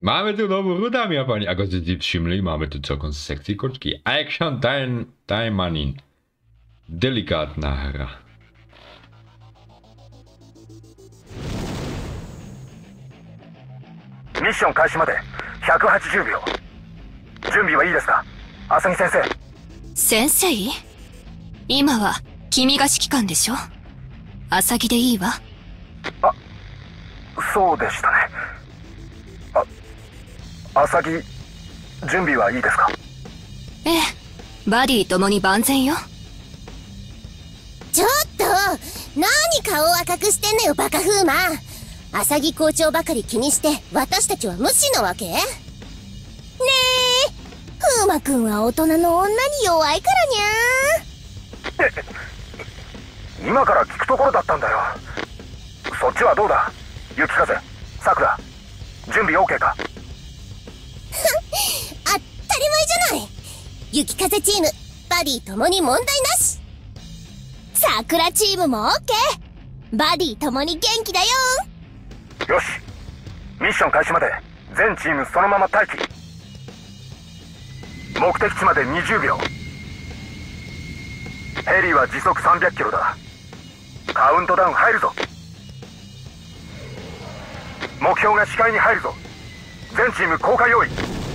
Máme tu novú hru, dámy a páni, ako ste si všimli, máme tu celkom sexy kočky. Action Taimanin. Delikátna hra. Mission 開始まで180秒。準備はいいですか、浅木先生。 先生？今は君が指揮官でしょ。浅木でいいわ。 あ、そうでしたね。浅木、準備はいいですか？ ええ、バディともに万全よ。 ちょっと何顔を赤くしてんのよバカ風魔。浅木校長ばかり気にして私たちは無視なわけ？ねえ、風魔くんは大人の女に弱いからにゃー。今から聞くところだったんだよ。そっちはどうだ？雪風、さくら、準備 OK か？ 当たり前じゃない。雪風チームバディともに問題なし。桜チームも OK。 バディともに元気だよ。 よし、ミッション開始まで全チームそのまま待機。目的地まで20秒。ヘリは時速300キロだ。カウントダウン入るぞ。目標が視界に入るぞ。全チーム降下用意。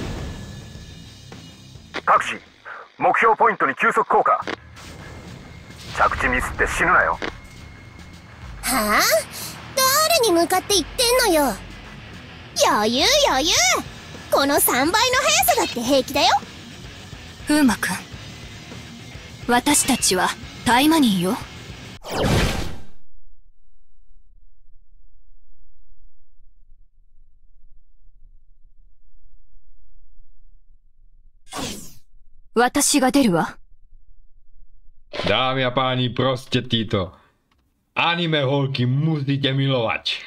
各自目標ポイントに急速降下。着地ミスって死ぬなよ。 はあ？誰に向かって言ってんのよ。余裕余裕。この3倍の速さだって平気だよ。 風魔くん、私たちはタイマニーよ。私が出るわ。 Dámy a páni, proste títo anime holky musíte milovať.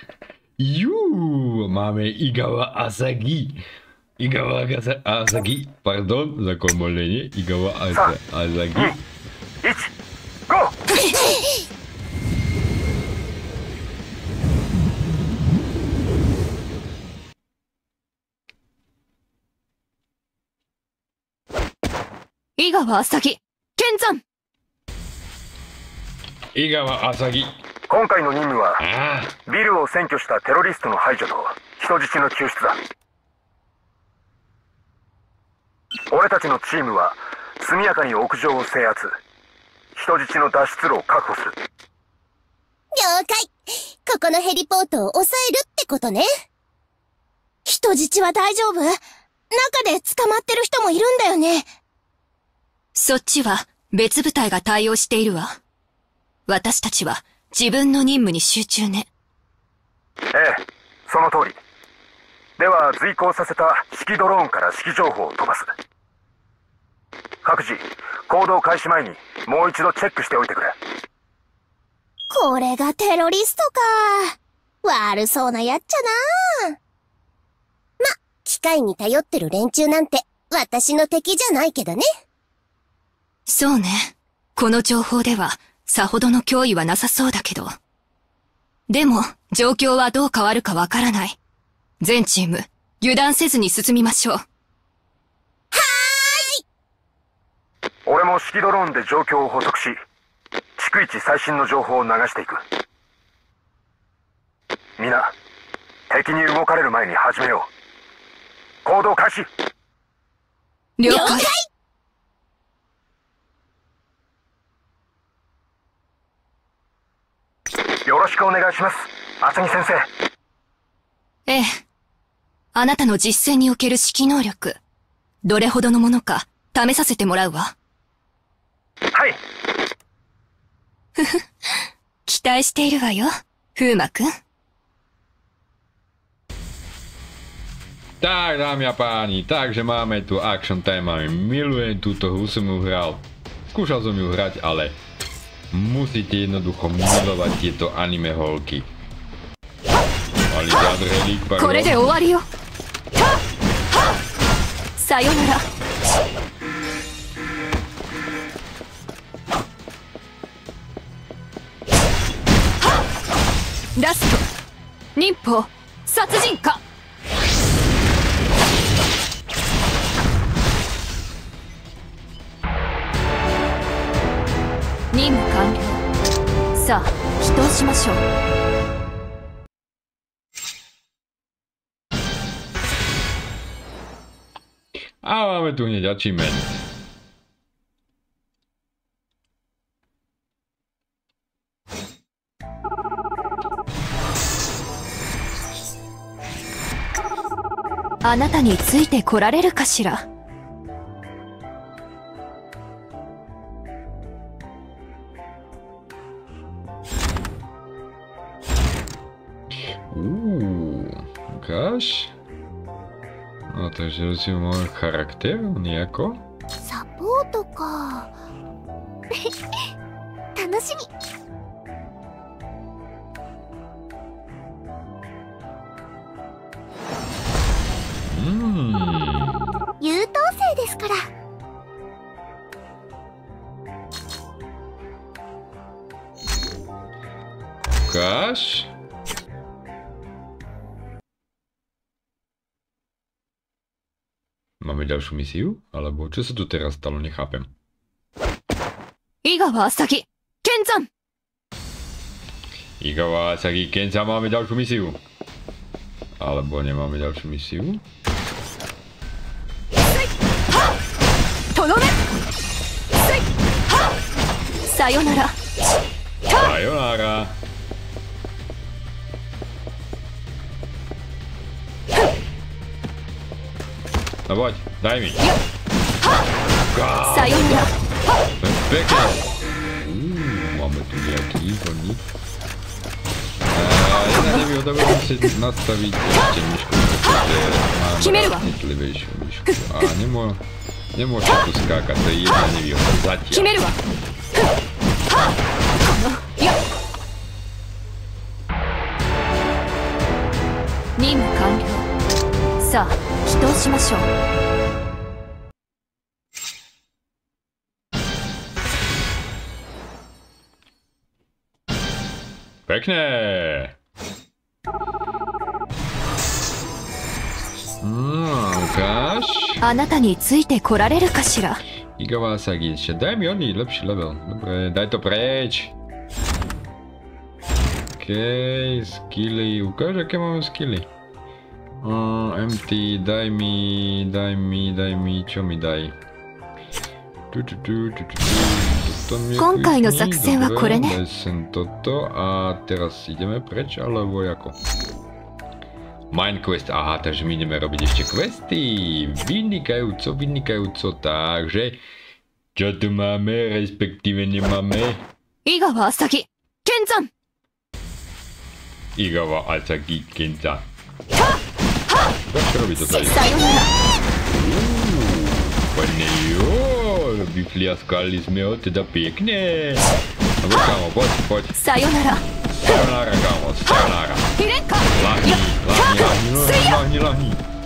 Máme Igawa Asagi. Asagi, pardon za komolenie. Igawa Asagi. 1、GO! 井川あさぎ、剣山。 井川あさぎ。 今回の任務はビルを占拠したテロリストの排除と人質の救出だ。俺たちのチームは速やかに屋上を制圧、人質の脱出路を確保する。 了解。ここのヘリポートを抑えるってことね。人質は大丈夫？中で捕まってる人もいるんだよね。 そっちは別部隊が対応しているわ。私たちは自分の任務に集中ね。 ええ、その通り。では随行させた指揮ドローンから指揮情報を飛ばす。各自行動開始前にもう一度チェックしておいてくれ。 これがテロリストか。悪そうなやっちゃな。ま、機械に頼ってる連中なんて私の敵じゃないけどね。 そうね。この情報ではさほどの脅威はなさそうだけど。でも状況はどう変わるかわからない。全チーム油断せずに進みましょう。はーい。 俺も指揮ドローンで状況を補足し、逐一最新の情報を流していく。皆、敵に動かれる前に始めよう。行動開始。 了解。 よろしくお願いします、浅木先生。 ええ。あなたの実践における指揮能力、どれほどのものか試させてもらうわ。 はい。 ふふ、期待しているわよ、風魔くん。 Tak, dámy a páni, takže máme tu Action Time. Milujem túto hru, som ju hral. Skúšal som ju hrať, ale musíte jednoducho milovať tieto anime holky. Alligator Helík, pardon. これで終わりよ。さよなら。ラスト、忍法、殺人か。 さあ祈祷しましょう。 A máme tu hneď achievement. Aなたについて来られるかしら。 Ukáž. No takže si môj charakter nejako. サポートか。楽しみ。優等生ですから。 Ukáž. Máme ďalšiu misiu? Alebo čo sa tu teraz stalo? Nechápem. 井川浅木健山。 井川浅木健さん máme ďalšiu misiu. Alebo nemáme ďalšiu misiu? とどめ。さよなら。 さよなら。No poď, daj mi. Saよなら. Pekne. Máme tu nejaký ikonník. Ja neviem, to budem musieť nastaviť ešte myšku, pretože mám citlivejšiu myšku. A nemôžem tu skákať, to je jedna nevýhoda zatiaľ. 任務完了。さあ祈祷しましょう。 Pekné. Ukáž. あなたについて来られるかしら。 井川浅木ešte daj mi oný lepší level. Dobre, daj to preč. Okej, skilly. Ukáž, aké máme skilly. MT, daj mi, čo mi daj? 今回の作戦はこれね。 Daj sem toto a teraz ideme preč, alebo ako? Mind quest, aha, takže my ideme robiť ešte questy. Vynikajúco, takže čo tu máme, respektíve nemáme? 井川浅木健山。 井川浅木健さん。Čo robí to tady? Pane jo, vyfliaskali sme ho teda pekne. No kámo, poď. Sayonara. Sayonara, kámo, sayonara. Lahni.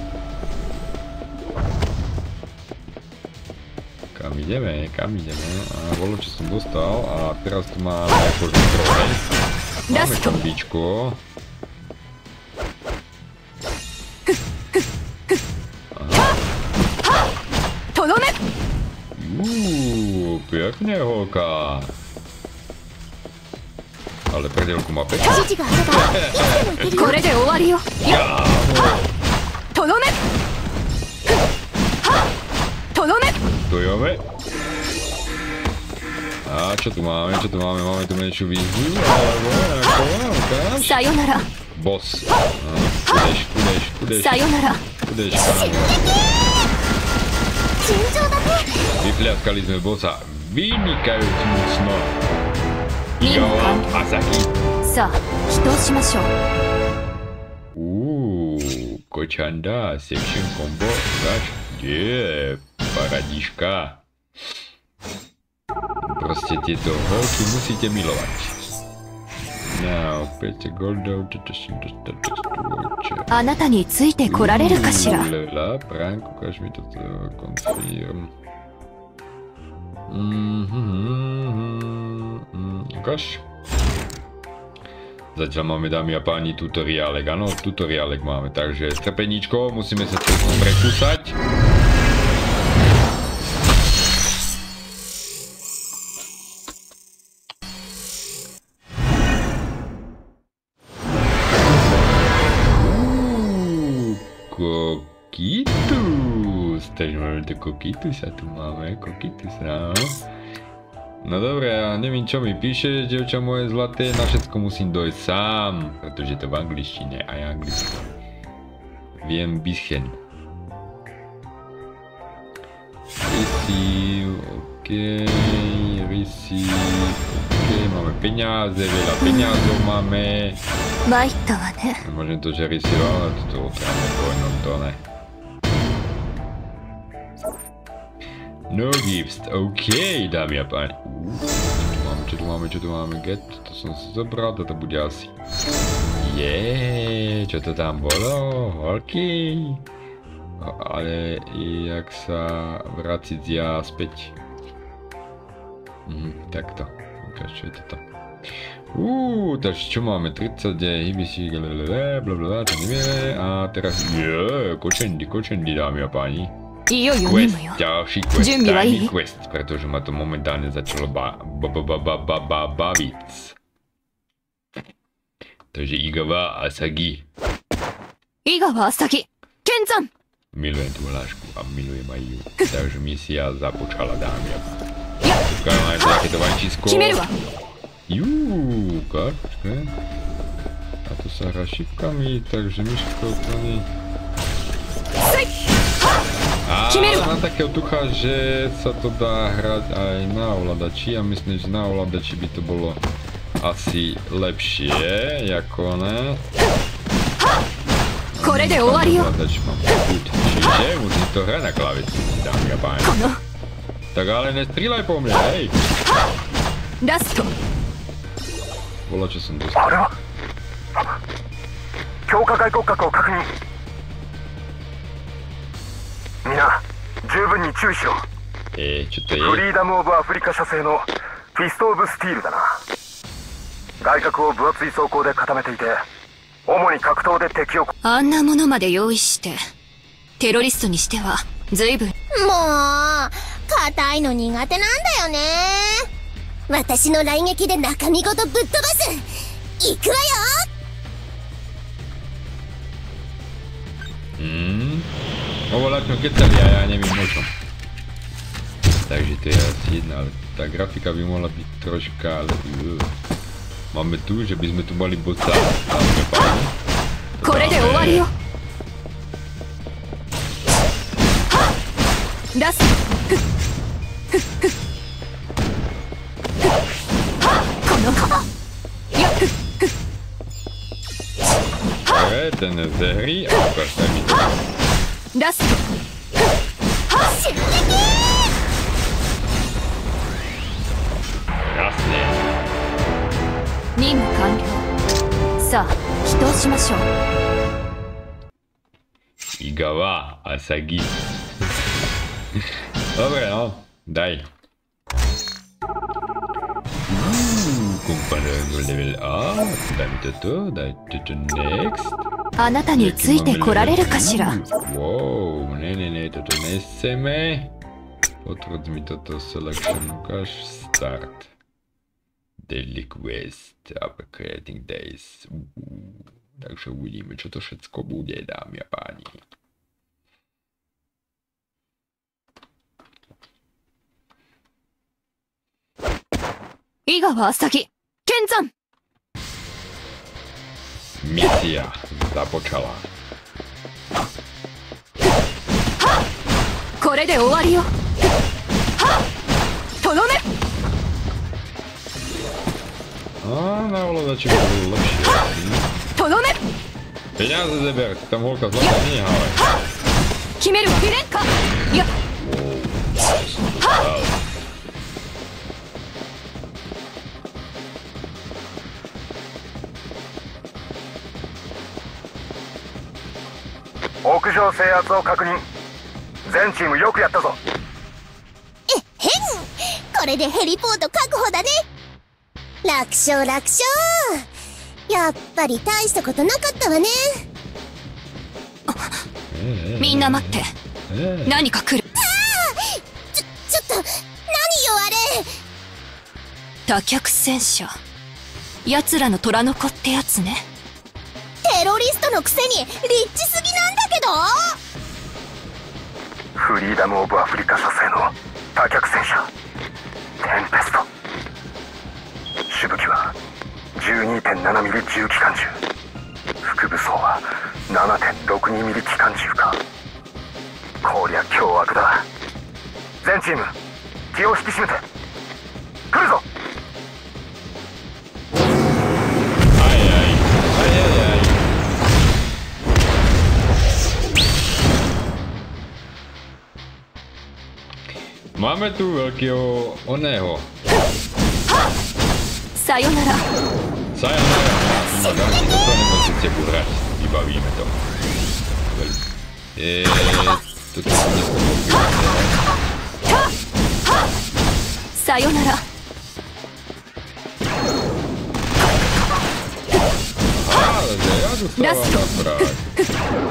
Kam ideme? A bolo, čo som dostal a teraz tu máme akože troj. Máme kombičko. Pekne, holka. Ale predelku má pekne. これで終わりよ。とどめ。 To jome. A čo tu máme? Máme tu menšiu výzvu, alebo ako? Sayonara. Boss. Kudeš. Sayonara. Kudeš, kámo. Vyfliaskali sme bossa vynikajúci mocno. Igawa Asaki. さあ祈祷しましょう。Kočanda, section combo, kač. Paradiška. Proste tieto holky musíte milovať. No, 5 goldov, toto som dostal textúroče. あなたについて来られるかしら。 Lela, Prank, ukáž mi toto confirm. Ukáž. Zatiaľ máme, dámy a páni, tutoriálek. Áno, tutoriálek máme, takže trpeníčko, musíme sa tu prekúsať. Kokitus. Takže máme tu Kokitusa, tu máme Kokitusa. No dobré, ja neviem čo mi píše, dievča moje zlaté, na všetko musím dojsť sám, pretože to v angličtine a ja anglicky viem bisschen. Receive, ok, máme peniaze, veľa peniazov máme. Môžem to, že receive, ale toto otrávame pojnom to ne. No gifts, ok, dámy a páni. Čo tu máme, get, to som si zobral, toto bude asi. Čo to tam bolo, holky? Ale jak sa vrátiť ja späť? Takto, ukáž, čo je toto. Takže čo máme, 30, hybisi, blablabla, to nevieme, a teraz, kočendy, dámy a páni. Quest, ďalší quest, tajný quest, pretože ma to momentálne začalo baviť. Takže Igawa Asagi. Kenzan! Milujem tú hlášku a milujem aj ju. Takže misia započala, dámy a páni. Ukážem aj takéto vajčisko. Počkaj. A to sa hrá šipkami, takže myško to nie... Mám takého tucha, že sa to dá hrať aj na ovládači a myslím, že na ovládači by to bolo asi lepšie, ako ne. Ovládač mám put, čiže musím to hrať na klavici, dámy a páni. Tak ale nestrieľaj po mne, hej! Bola, čo som dostal. 強化外骨格を確認。みな、十分に注意しろ。 ちょっとフリーダム・オブ・アフリカ社製のフィスト・オブ・スティールだな。外角を分厚い装甲で固めていて、主に格闘で敵を。 あんなものまで用意して、テロリストにしては随分。 もう、硬いの苦手なんだよね。私の雷撃で中身ごとぶっ飛ばす。行くわよ。 Ovládač no kecali a ja neviem o čom. Takže to je asi jedna, ale tá grafika by mohla byť troška, ale... Máme tu, že by sme tu mali bossa. Dáme páni. Dobre, ten je ze hry a ukážte mi to. ラスト襲撃任務完了。さあ、祈祷しましょう。 井川浅木。Dobre, no, daj. Kompanionů level up, daj mi toto, daj toto next. あなたについて来られるかしら。 Wow, ne, toto nechceme. Potvrď mi toto selection, ukáž start. Daily quest, up creating days. Takže uvidíme, čo to všetko bude, dámy a páni. Igawa Asagi, Kenzan! Misia započala. これで終わりよ。とどめ。 Na ovládači by to bolo lepšie. とどめ。 Peniaze zeber, tam holka zlata nehávaj. 決めるわ。フィレンカ。いや。 屋上制圧を確認。全チームよくやったぞ。 えへん、これでヘリポート確保だね。楽勝楽勝。やっぱり大したことなかったわね。 みんな待って。何か来る。 ちょっと何よあれ。 多脚戦車。奴らの虎の子ってやつね。 テロリストのくせにリッチすぎなんだけど。 フリーダム・オブ・アフリカ社製の多脚戦車テンペスト。主武器は 12.7 ミリ重機関銃、副武装は 7.62 ミリ機関銃か。こりゃ凶悪だ。全チーム気を引き締めて来るぞ。 Máme tu velkého oného. Sayonara. Sayonara. To nebo sice bude. Vybavíme to. To se něco Sayonara. Já dostávám naprát.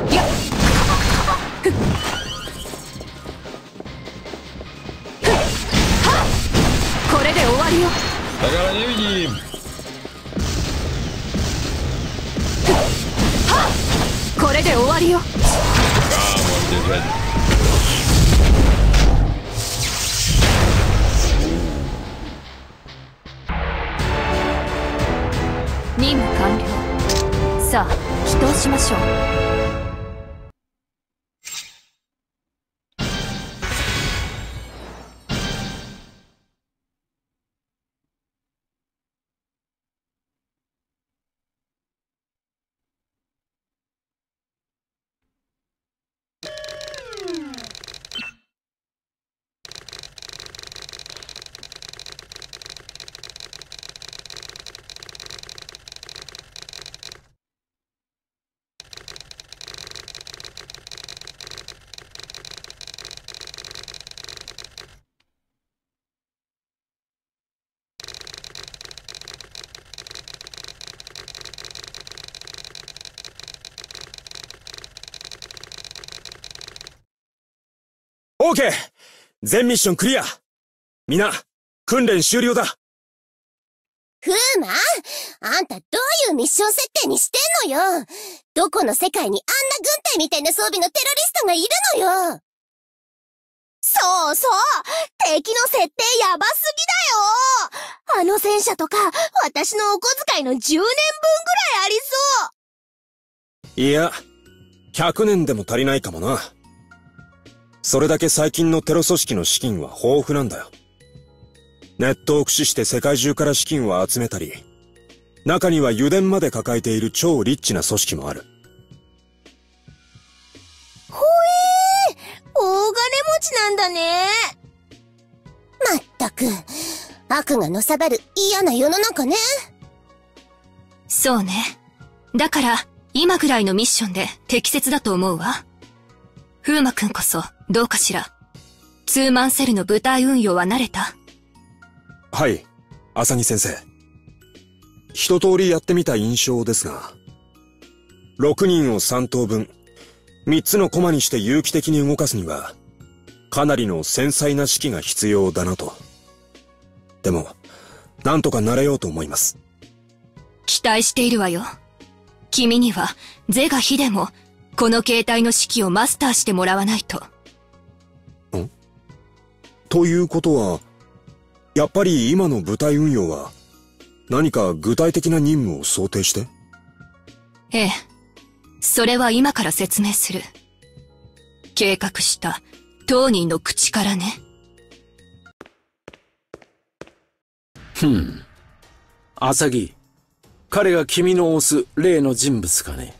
これで終わりよ。 だからnevidím. これで終わりよ。任務完了。さあ、起動しましょう。 オーケー、全ミッションクリア。みんな、訓練終了だ。 フーマ、あんたどういうミッション設定にしてんのよ。どこの世界にあんな軍隊みたいな装備のテロリストがいるのよ。そうそう、敵の設定やばすぎだよ。あの戦車とか、私のお小遣いの10年分ぐらいありそう。 いや、100年でも足りないかもな。それだけ最近のテロ組織の資金は豊富なんだよ。ネットを駆使して世界中から資金を集めたり、中には油田まで抱えている超リッチな組織もある。 ほえー、大金持ちなんだね。まったく、悪がのさばる嫌な世の中ね。 そうね。だから、今ぐらいのミッションで適切だと思うわ。風磨くんこそ、どうかしら。ツーマンセルの部隊運用は慣れた？ はい、浅木先生。一通りやってみた印象ですが、6人を3等分、3つのコマにして有機的に動かすには、かなりの繊細な指揮が必要だなと。でも、なんとかなれようと思います。 期待しているわよ。君には、是が非でも、この形態の指揮をマスターしてもらわないと。 ん？ということは、やっぱり今の部隊運用は、何か具体的な任務を想定して？ ええ。それは今から説明する。計画した当人の口からね。 浅木、彼が君の推す例の人物かね？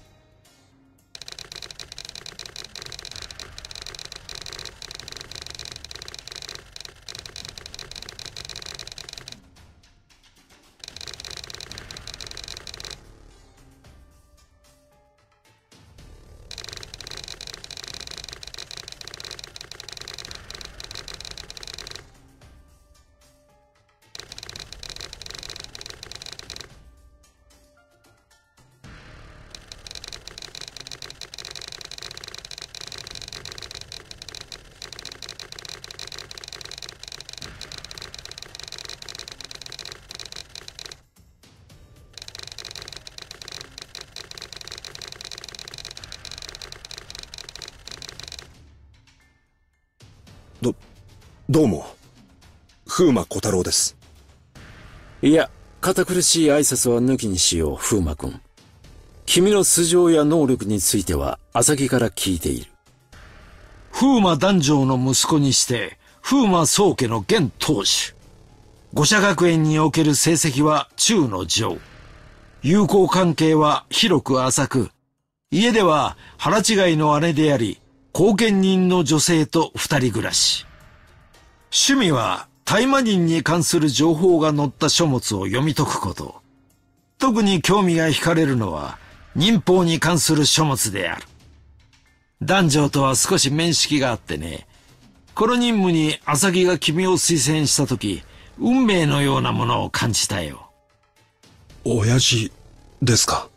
どうも。風魔小太郎です。 いや、堅苦しい挨拶は抜きにしよう、風魔くん。君の素性や能力については、浅木から聞いている。風魔壇上の息子にして、風魔宗家の現当主。五社学園における成績は中の上。友好関係は広く浅く、家では腹違いの姉であり、後見人の女性と二人暮らし。趣味は大麻人に関する情報が載った書物を読み解くこと。特に興味が惹かれるのは忍法に関する書物である。壇上とは少し面識があってね。この任務に浅木が君を推薦した時、運命のようなものを感じたよ。 親父ですか？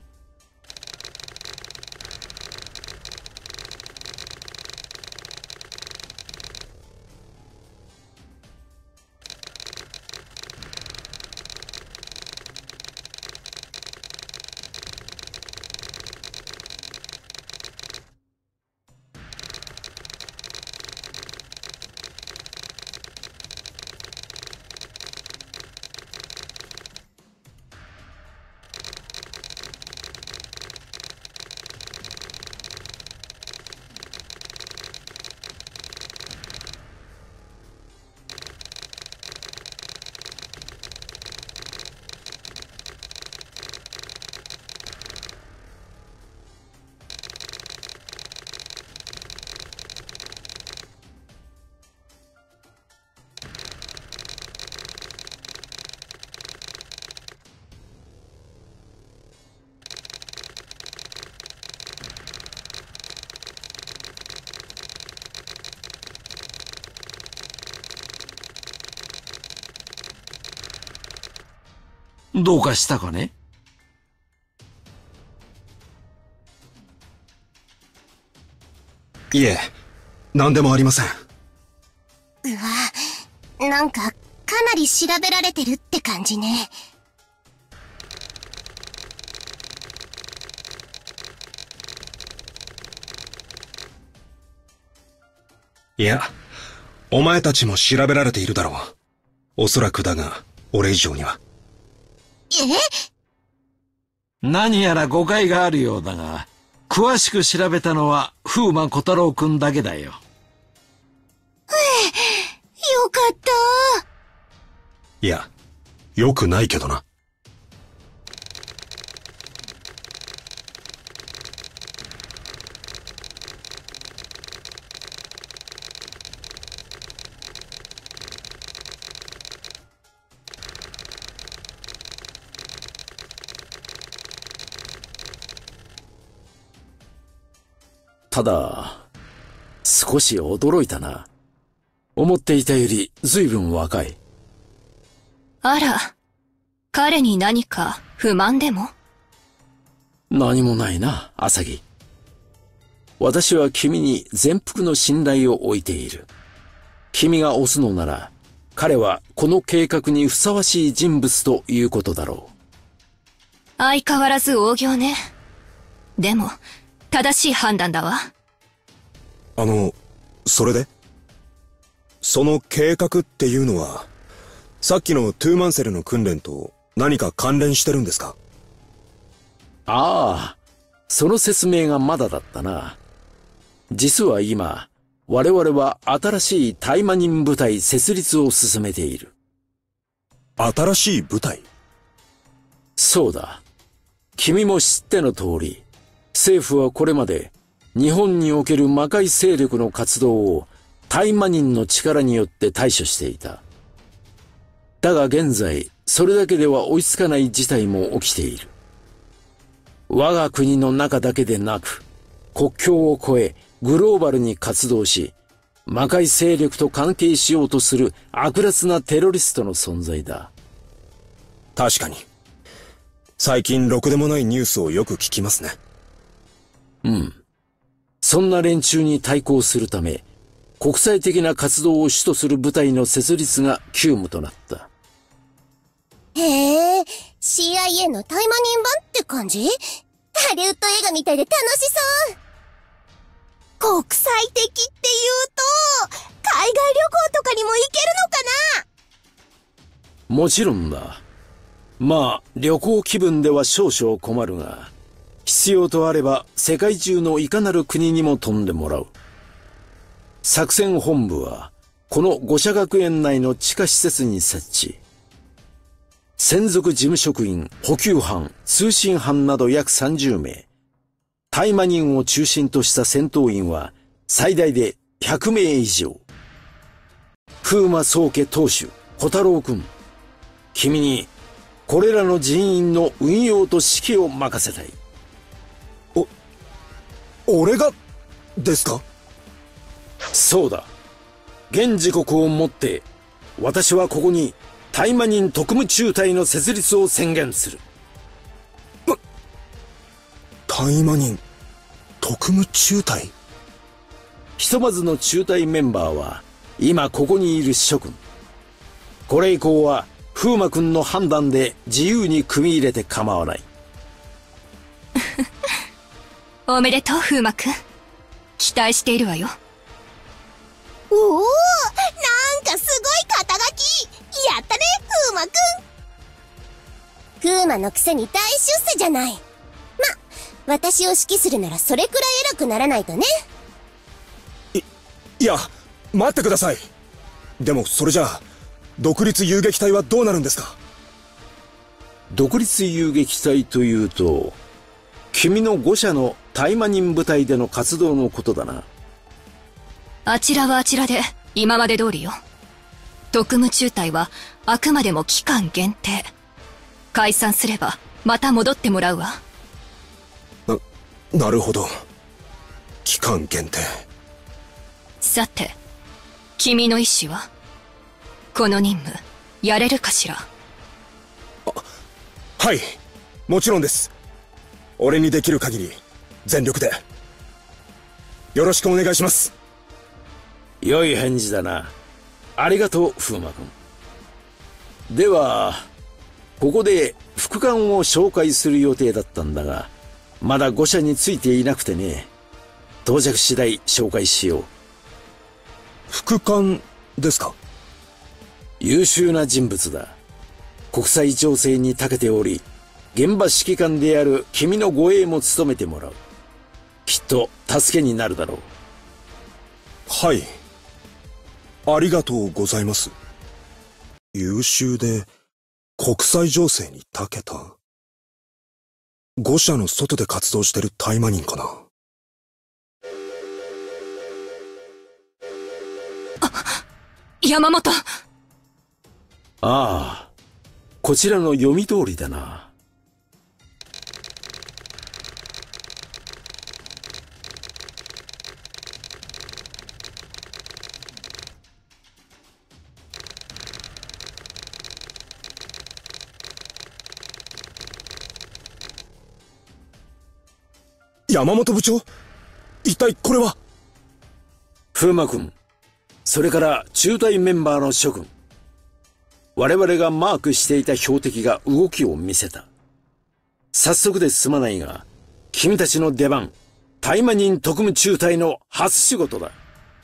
どうかしたかね？ いえ、何でもありません。 うわ、なんか、かなり調べられてるって感じね。 いや、お前たちも調べられているだろう。おそらくだが、俺以上には。 何やら誤解があるようだが、詳しく調べたのは風魔小太郎くんだけだよ。よかった。 いや、よくないけどな。 ただ、少し驚いたな。思っていたより随分若い。 あら、彼に何か不満でも？ 何もないな、浅木。私は君に全幅の信頼を置いている。君が推すのなら、彼はこの計画にふさわしい人物ということだろう。 相変わらず大行ね。でも、正しい判断だわ。 それで？その計画っていうのは、さっきのトゥーマンセルの訓練と何か関連してるんですか？ ああ、その説明がまだだったな。実は今、我々は新しい大麻人部隊設立を進めている。 新しい部隊？ そうだ。君も知っての通り、政府はこれまで日本における魔界勢力の活動を大麻人の力によって対処していた。だが現在、それだけでは追いつかない事態も起きている。我が国の中だけでなく、国境を越えグローバルに活動し、魔界勢力と関係しようとする悪辣なテロリストの存在だ。 確かに。最近ろくでもないニュースをよく聞きますね。 うん。そんな連中に対抗するため、国際的な活動を主とする部隊の設立が急務となった。 へえ、CIA の大麻人版って感じ？ハリウッド映画みたいで楽しそう。国際的って言うと、海外旅行とかにも行けるのかな？ もちろんだ。まあ、旅行気分では少々困るが、必要とあれば世界中のいかなる国にも飛んでもらう。作戦本部は、この五社学園内の地下施設に設置。専属事務職員、補給班、通信班など約30名。大麻人を中心とした戦闘員は最大で100名以上。風魔宗家当主、小太郎くん。君に、これらの人員の運用と指揮を任せたい。 俺がですか？ そうだ。現時刻をもって、私はここに大麻人特務中隊の設立を宣言する。 大麻人特務中隊？ ひとまずの中隊メンバーは、今ここにいる諸君。これ以降は、風魔くんの判断で自由に組み入れて構わない。 おめでとう、風魔くん。期待しているわよ。 おお、なんかすごい肩書き。やったね、風魔くん。風魔のくせに大出世じゃない。ま、私を指揮するならそれくらい偉くならないとね。 いや、待ってください。でもそれじゃあ、独立遊撃隊はどうなるんですか？ 独立遊撃隊というと、君の5社の大麻人部隊での活動のことだな。 あちらはあちらで、今まで通りよ。特務中隊は、あくまでも期間限定。解散すれば、また戻ってもらうわ。 なるほど。期間限定。 さて、君の意思は？この任務、やれるかしら？ はい、もちろんです。俺にできる限り、全力で。よろしくお願いします。 良い返事だな。ありがとう、風魔くん。では、ここで副官を紹介する予定だったんだが、まだ5社についていなくてね。到着次第紹介しよう。 副官ですか？ 優秀な人物だ。国際情勢に長けており、現場指揮官である君の護衛も務めてもらう。きっと助けになるだろう。 はい。ありがとうございます。優秀で国際情勢に長けた。5社の外で活動してる大麻人かな。 山本。 ああ、こちらの読み通りだな。 山本部長、一体これは？ 風魔くん、それから中隊メンバーの諸君。我々がマークしていた標的が動きを見せた。早速ですまないが、君たちの出番、大麻人特務中隊の初仕事だ。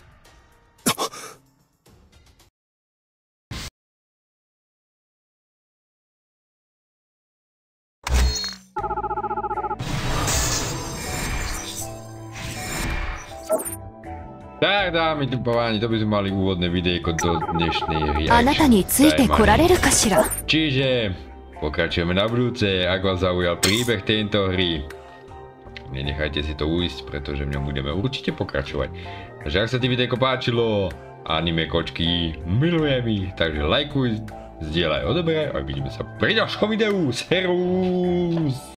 Tak dámy a páni, to by sme mali úvodné videjko do dnešnej reaction. あなたについて来られるかしら？ Čiže pokračujeme na budúce. Ak vás zaujal príbeh tejto hry, nenechajte si to ujsť, pretože v ňom budeme určite pokračovať. Takže ak sa ti videjko páčilo, anime kočky, milujem ich, takže lajkuj, zdieľaj, odoberaj a vidíme sa pri ďalšom videu. Servus!